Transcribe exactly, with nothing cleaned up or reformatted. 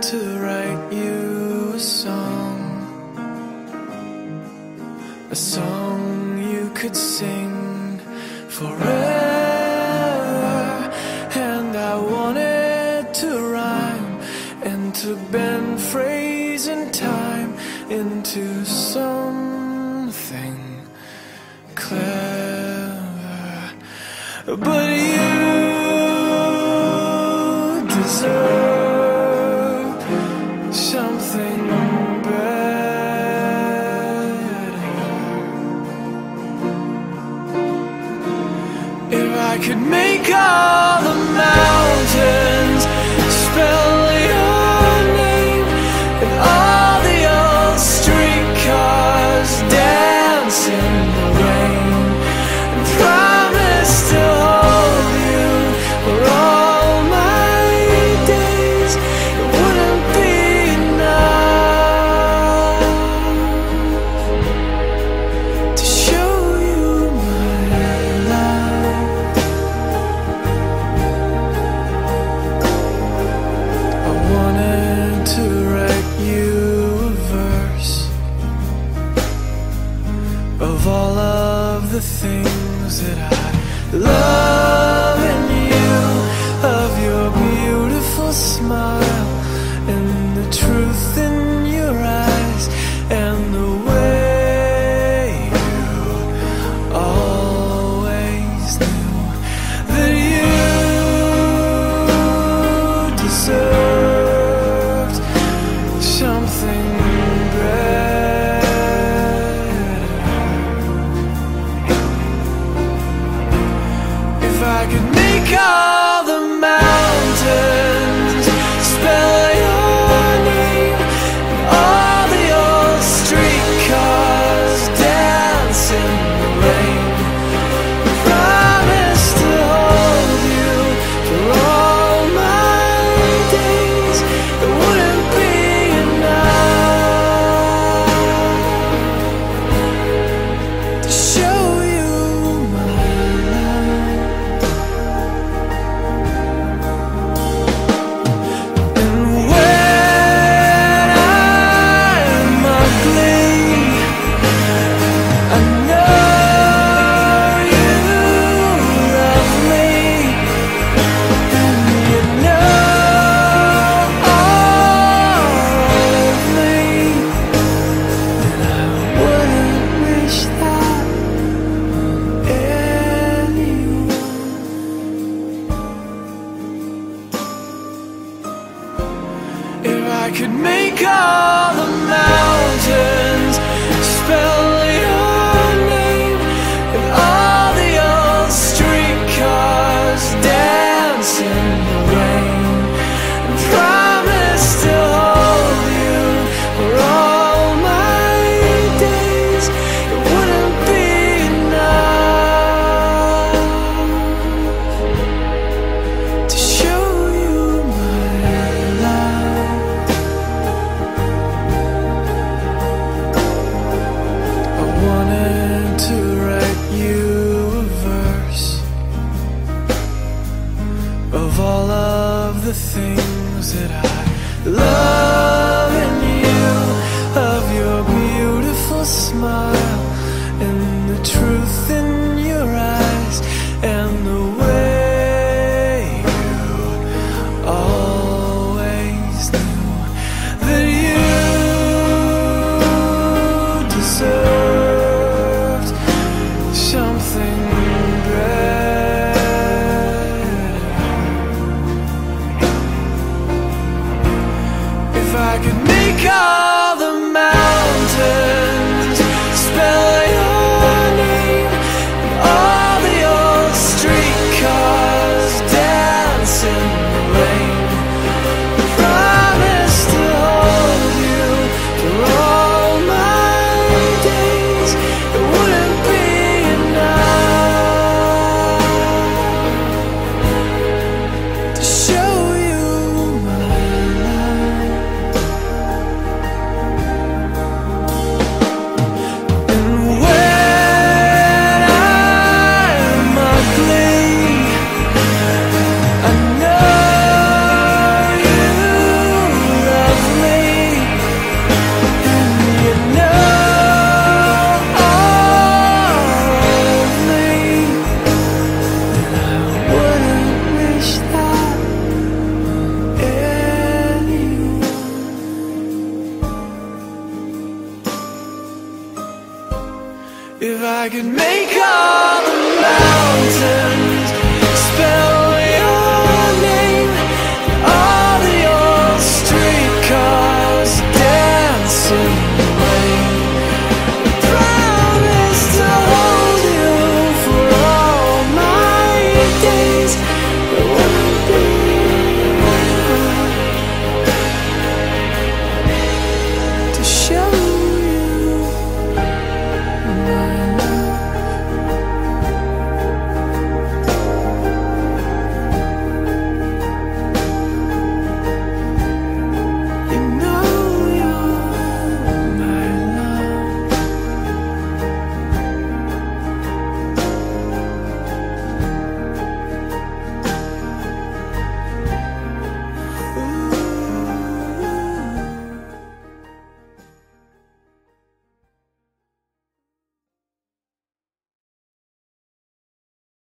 to write you a song, a song you could sing forever. And I wanted to rhyme and to bend phrase and time into something clever. But you deserve something better. If I could make all the mountains spell your name, and all the old streetcars dance in the rain, and promise to hold you for all my days, it wouldn't be enough to show you my life. I wanted to write you a verse of all of the things that I love in you, of your beautiful smile and the truth in your eyes, and the way you always knew that you deserved something better. If I could make all the mountains spell your name, and all the old streetcars dance in the rain, promise to hold you for all my days, it wouldn't be enough to show you my life. And when I'm ugly, I know you love me, and you know all of me, and I wouldn't wish that on anyone. If I could make all the mountains spell your name, and all the old streetcars dance in the rain, and promise to hold you for all my days, it wouldn't be enough to show you my life. I wanted to write you a verse of all of the things that I love in you, of your beautiful smile and the truth in your eyes, and the way you always knew that you deserved something better. If I could make all the mountains spell your name, and all the old streetcars dance in the rain, promise to hold you for all my days, it wouldn't be enough to show you my life. I could make